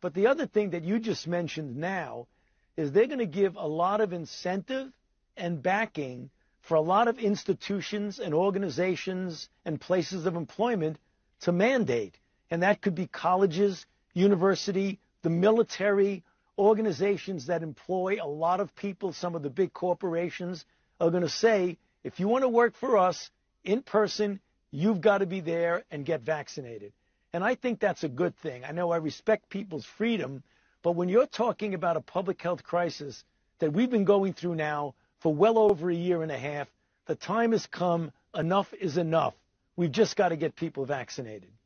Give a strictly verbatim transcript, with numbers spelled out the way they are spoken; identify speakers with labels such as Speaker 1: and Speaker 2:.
Speaker 1: But the other thing that you just mentioned now is they're going to give a lot of incentive and backing for a lot of institutions and organizations and places of employment to mandate. And that could be colleges, university, the military, organizations that employ a lot of people. Some of the big corporations are going to say, if you want to work for us in person, you've got to be there and get vaccinated. And I think that's a good thing. I know I respect people's freedom, but when you're talking about a public health crisis that we've been going through now for well over a year and a half, the time has come. Enough is enough. We've just got to get people vaccinated.